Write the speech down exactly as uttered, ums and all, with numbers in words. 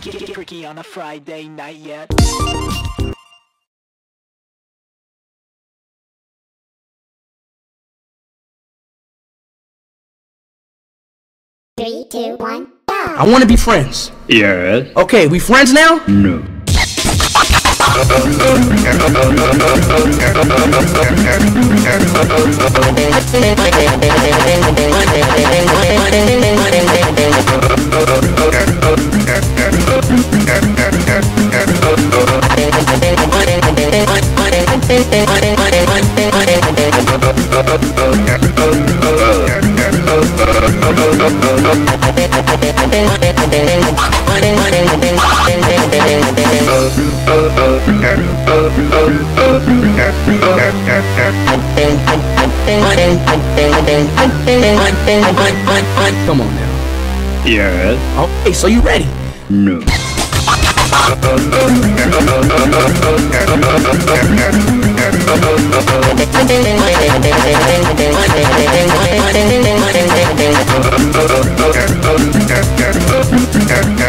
Get tricky on a Friday night yet. Three, two, one, go! I want to be friends. Yes. Okay, we friends now? No. Come on now. Yes. Okay, so you ready? No. Go!